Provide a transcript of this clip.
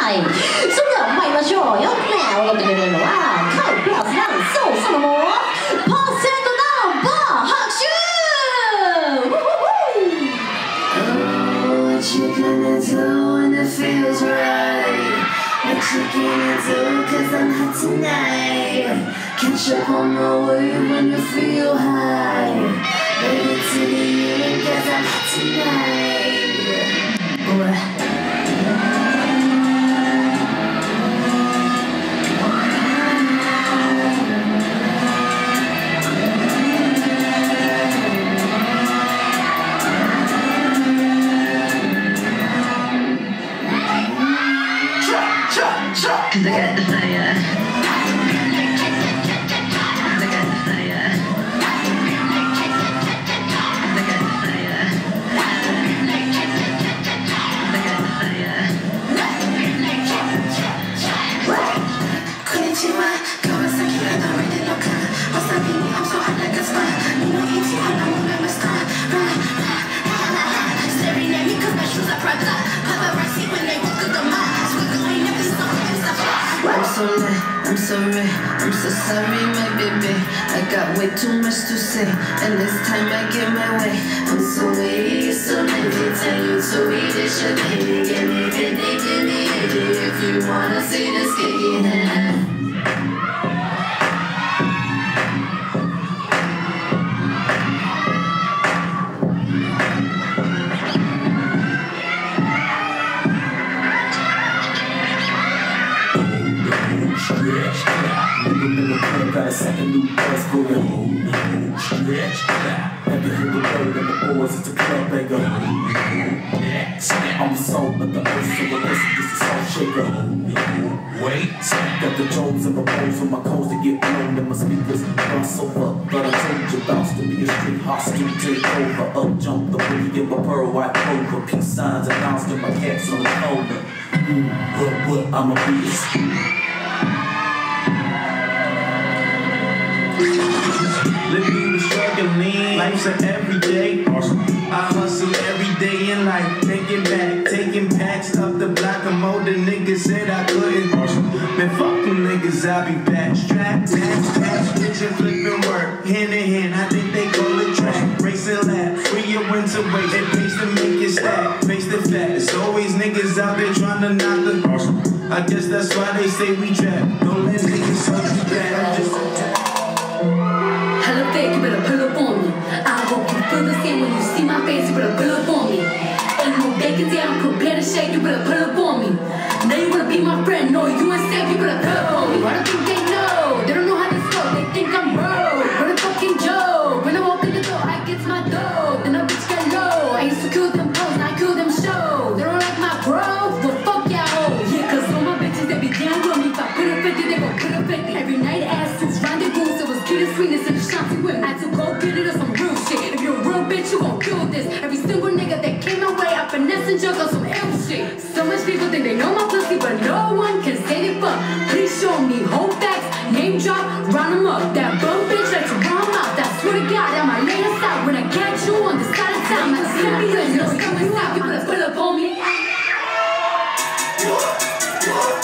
い。それでは参りましょう。4つ目踊ってくれるのはカウプラスなんそうそのもパーセントナンバー拍手。 What you gonna do when it feels right? What you gonna do cause I'm hot tonight? Catch up on my wave when you feel high. Baby to the end cause I'm hot tonight. Boy. Look at the fire. Look at the fire. Look at the fire. Look at the fire. Konnichiwa, Kawasakiが倒れてるのか。わさびにI'm so hot like a star. 身の位置は何もないました。Staring at me cause my shoes are Prada. Paparazzi when they walk up the mall. Swiggling every song. I'm so lit, I'm so red, I'm so sorry, my baby. I got way too much to say, and this time I get my way. I'm so weak, so maybe tell you to eat it, should baby. Give me, if you wanna see this kicking in. Stretch out. Nigga play got a second new buzz going. Stretch out. Have you heard the word of the boys? It's a club they go. I'm the soul of the earth, so the listen, this is all shaker. Wait, got the Jones and the bones on my cones to get blown, and my speakers cross over. But I told you bounce to be a street hostile take over. Up jump the booty in my pearl white clover. Peace signs announced in my cats on the shoulder. What I'm a beast. Living the struggling, life's an everyday. I hustle every day in life, taking packs up the block. The more the niggas said I couldn't. Man, fuck them niggas, I'll be back. Strap, tap, bitch and flipping work, hand in hand. I think they call it track, racing lap. Free your winter weight, and pace to make it stack. Face the fact, there's always niggas out there trying to knock the. I guess that's why they say we trap. Don't let niggas hold you back. I'm just. Hello fake, you better pull up on me. I hope you feel the same when you see my face, you better pull up on me. Ain't no vacancy, I'm prepared to shake, you better pull up on me. Now you wanna be my friend, no, you ain't safe, you better pull up on me. I don't think they know, they don't know how this goes, they think I'm broke. What a fucking joke, when I walk in the door, I get my dough. Then a bitch get low, I used to kill them pros, now I kill them show. They don't like my bro, well fuck y'all. Yeah, cause all my bitches, they be down with me. If I put a 50, they gon' put a 50. Every night ass suits, rendezvous, so it's kid sweetness and shanty women. I had to go get it or some real shit. If you're a real bitch, you gon' kill this. Every single nigga that came my way, I finesse and juggle some ill shit. So much people think they know my pussy, but no one can say they fuck. Please show me whole facts, name drop, round them up. That bum bitch like to run out. I swear to God, I'ma lay this out when I catch you on the side of town. I see me, no coming out. You better pull up on me.